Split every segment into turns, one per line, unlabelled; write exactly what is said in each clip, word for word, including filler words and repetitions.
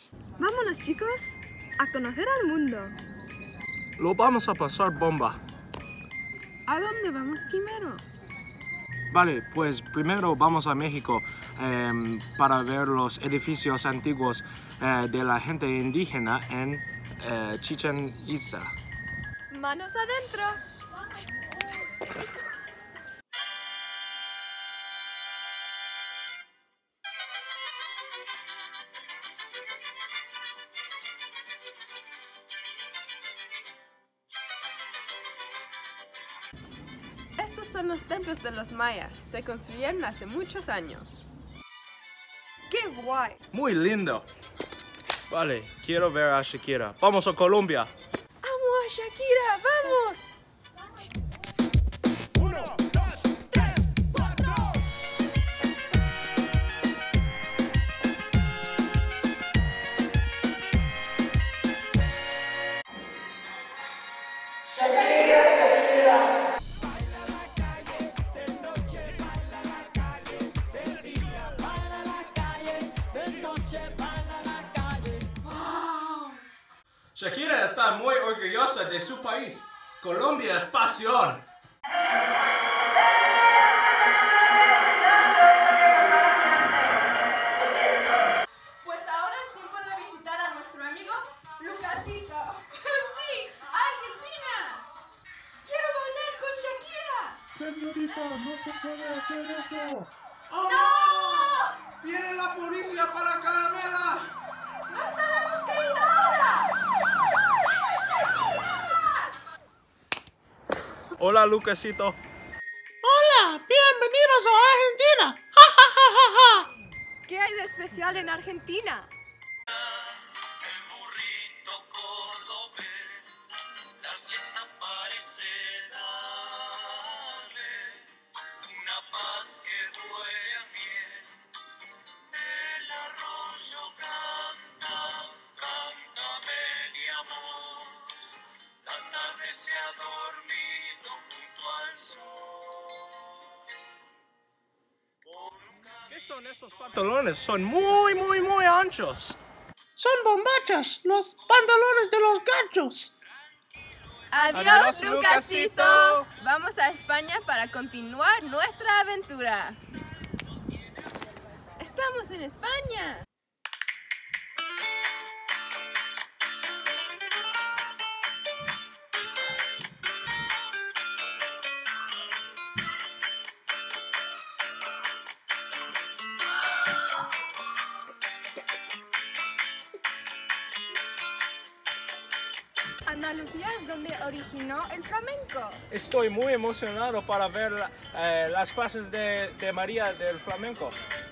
Vámonos, chicos, a conocer al mundo.
Lo vamos a pasar bomba.
¿A dónde vamos primero?
Vale, pues primero vamos a México eh, para ver los edificios antiguos eh, de la gente indígena en eh, Chichén Itzá.
¡Manos adentro! Estos son los templos de los mayas. Se construyeron hace muchos años. ¡Qué guay!
Muy lindo. Vale, quiero ver a Shakira. ¡Vamos a Colombia!
¡Amo a Shakira! ¡Vamos!
Shakira está muy orgullosa de su país. Colombia es pasión.
Pues ahora es tiempo de visitar a nuestro amigo Lucasito. ¡Sí! ¡Argentina! ¡Quiero bailar con Shakira!
Señorita, no se puede hacer eso.
¡Oh,
¡No!
¡Viene la policía para Caramela!
¡Nos tenemos que ir ahora!
Hola, Lucasito.
Hola, bienvenidos a Argentina. ¡Ja, ja, ja, ja, ja!
¿Qué hay de especial en Argentina?
El burrito cordobés, la siesta parece darle una paz que duele a miel. El arroyo canta, cántame mi amor. La tarde se ha dormido junto al sol. Por un
¿Qué son esos pantalones? Son muy, muy, muy anchos.
Son bombachas, los pantalones de los gachos.
Adiós,
Adiós,
Lucasito.
Lucasito.
Vamos a España para continuar nuestra aventura. Estamos en España. Andalucía es donde originó el flamenco.
Estoy muy emocionado para ver la- eh, las clases de, de María del flamenco.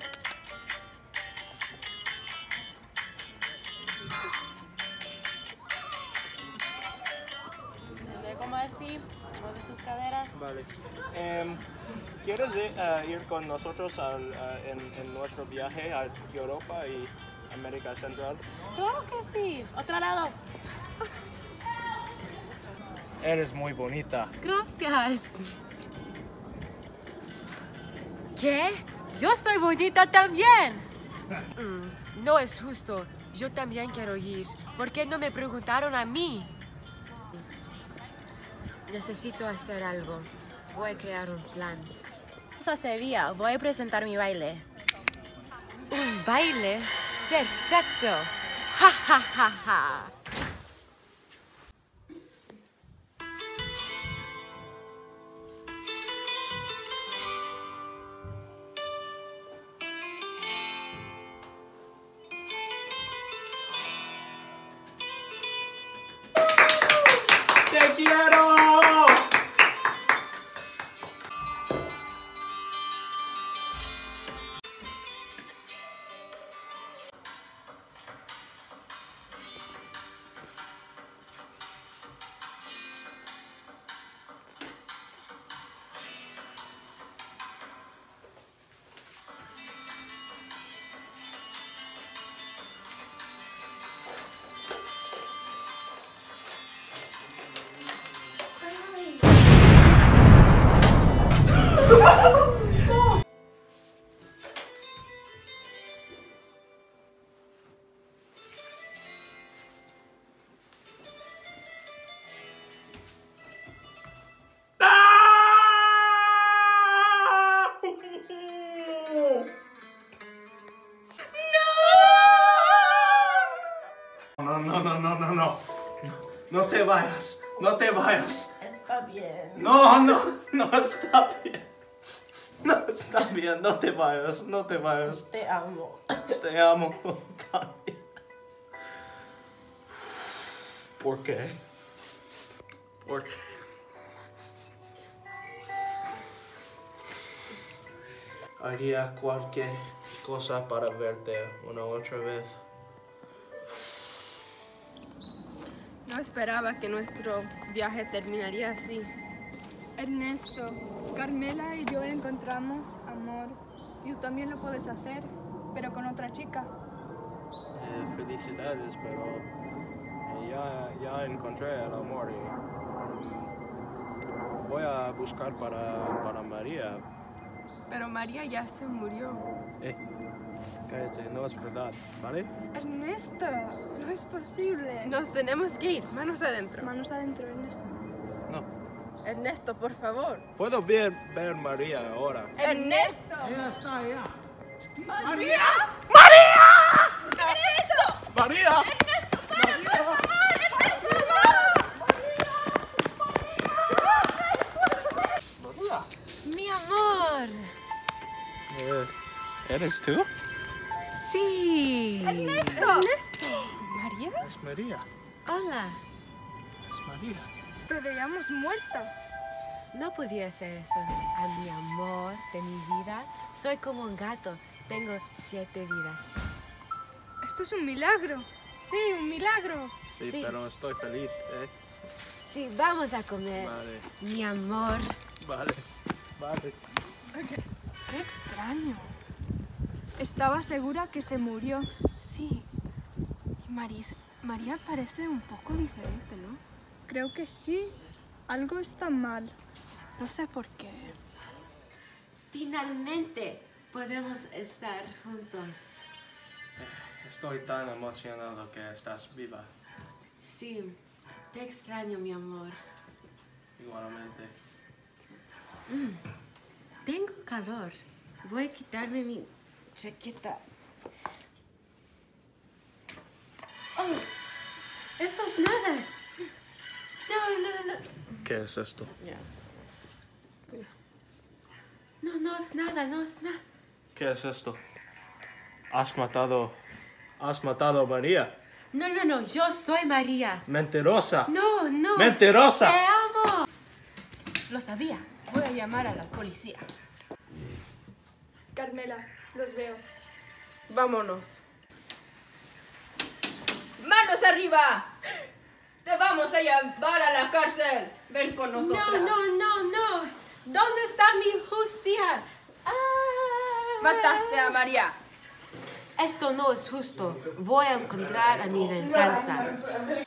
Como así, mueve sus caderas.
Vale. Em, ¿Quieres ir, eh, ir con nosotros al, eh, en, en nuestro viaje a Europa y América Central?
Claro que sí. Otro lado.
Eres muy bonita.
Gracias. ¿Qué? Yo soy bonita también.
Mm, no es justo. Yo también quiero ir. ¿Por qué no me preguntaron a mí? Necesito hacer algo. Voy a crear un plan.
Vamos a Sevilla. Voy a presentar mi baile.
¿Un baile? ¡Perfecto! ¡Ja, ja, ja, ja!
¡Te quiero! No, no, no, no, no, no. No te vayas. No te vayas.
Está bien.
No, no, no está bien. No está bien. No te vayas. No te vayas.
Te amo.
Te amo también. ¿Por qué? ¿Por qué? Haría cualquier cosa para verte una otra vez.
No esperaba que nuestro viaje terminaría así.
Ernesto, Carmela y yo encontramos amor. Y tú también lo puedes hacer, pero con otra chica.
Eh, felicidades, pero eh, ya, ya encontré el amor y mm, voy a buscar para, para María.
Pero María ya se murió.
Eh, cállate, no es verdad, ¿vale?
Ernesto, no es posible.
Nos tenemos que ir. Manos adentro.
Manos adentro, Ernesto.
No.
Ernesto, por favor.
Puedo ver, ver María ahora.
¡Ernesto!
Ya está, ya.
¡María!
¡María!
¡Ernesto!
¡María!
¡Ernesto, para, por favor! ¡Ernesto!
Mi amor.
Eh, ¿Eres tú?
Sí.
¡Ernesto!
¿María?
Es María.
Hola.
Es María.
Te veíamos muerta.
No podía ser eso. A mi amor de mi vida. Soy como un gato. Tengo siete vidas.
Esto es un milagro. Sí, un milagro.
Sí,
Sí.
pero estoy feliz, ¿eh?
Sí, vamos a comer.
Vale,
Mi amor.
vale, vale.
Qué extraño. Estaba segura que se murió. Sí. Y Maris, María parece un poco diferente, ¿no? Creo que sí. Algo está mal. No sé por qué.
Finalmente podemos estar juntos.
Estoy tan emocionado que estás viva.
Sí, te extraño, mi amor.
Igualmente.
Tengo calor. Voy a quitarme mi chaqueta. Oh, eso es nada. No, no, no.
¿Qué es esto?
No, no es nada, no es nada.
¿Qué es esto? Has matado... Has matado a María.
No, no, no, yo soy María.
Mentirosa.
No, no.
Mentirosa.
Te amo.
Lo sabía. Voy a llamar a la policía.
Carmela, los veo.
Vámonos.
¡Manos arriba! ¡Te vamos a llevar a la cárcel! ¡Ven con nosotros!
No, no, no, no. ¿Dónde está mi justicia? Ah.
¡Mataste a María!
Esto no es justo. Voy a encontrar a mi venganza.